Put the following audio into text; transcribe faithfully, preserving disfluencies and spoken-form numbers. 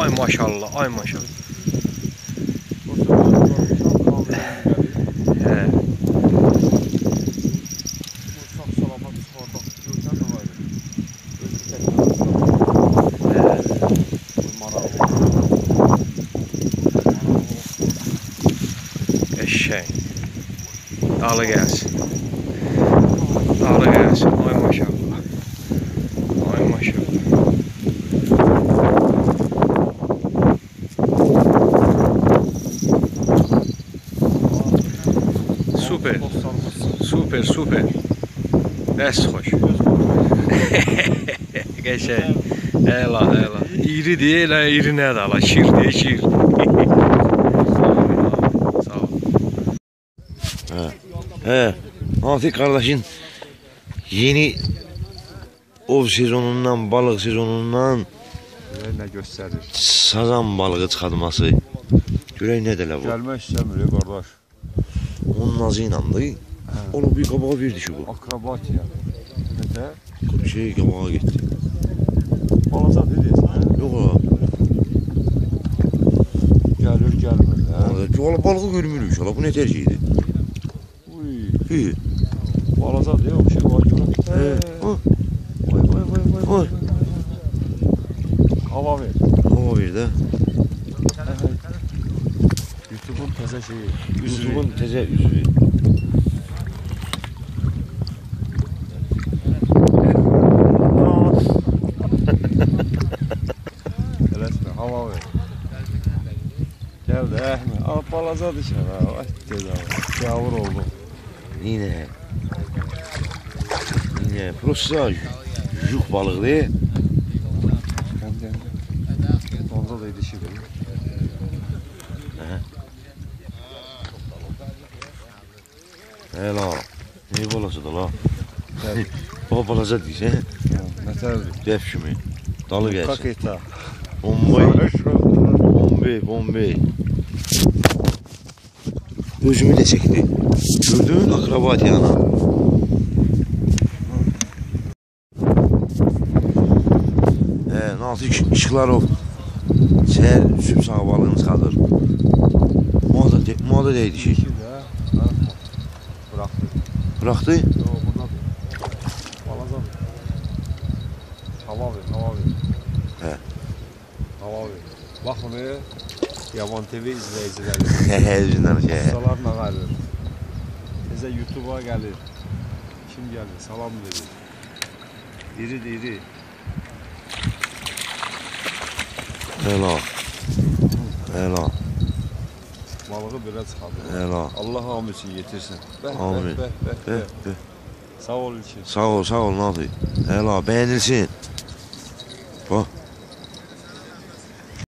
Ay maşallah, ay maşallah. He. Eşeğin. Dalı gelsin. Dalı gelsin. Ay maşallah. Ay maşallah. Süper. Süper, süper. Bəs xoş. Qəşəng. Əla, əla. İri deyə, elə iri nədir ala? Şir deyə, şir. Sağ ol. He. He. Natik kardeşin yeni ov sezonundan, balık sezonundan ne gösterir? sazan balığı çıxartması. Görək nə dələ bu? Gəlmək istəmir qardaş. Onun nazı inandı. Onu bir qabağa verdi ki bu. Akrobatiya. Nətə? Şey qabağa getdi. Balaca deyirsən, hə? Yox ha. Gəlir, gəlmir, hə? Valla balığı görmürük hala. Bu nə tercihiydi? Uy. İyi. Balaca deyə o şey var görün. He. Vay vay vay vay. Vay. Hava ver. Hava ver də. YouTube'un təzə şeyi. YouTube'un təzə üzvü. Eləsmə, hava ver. Gəl də, əhmə. Al, balaca dışarı, ha. Ay, gözəl. Gavur oldu. Yine. Yine. Prosta yük balığı. Kəndən. Donda da dişi verir. Hela. Ne balası da la? Gəl. Baba balaca deyirsən? Nətərdir? Dəf kimi. Dalı gəlsin. Kaketa. Bombay. Bombay, Bombay. Özümü de çekti. Gördün akrobatiyanı. He, Natik Işıklarov. Səhər süb sağ balığını çıxardır. Muada, muada deydi ki. Bıraktı. Bıraktı. Yo, bundan. Balaca. Hava ver, hava ver. He. Hava ver. Bak bunu Yaman T V izleyicileri. He, yüzünden şey. Ustalarla gelir. Bize YouTube'a gelir. Kim geldi? Salam dedi. İri iri. Hela. Hela. Balığı böyle çıkardı. Hela. Allah hamd için getirsin. Beh, Amin. beh, beh, beh, Beh, beh. beh. Sağ ol için. Sağ ol, sağ ol Natik. Hela, beğenilsin.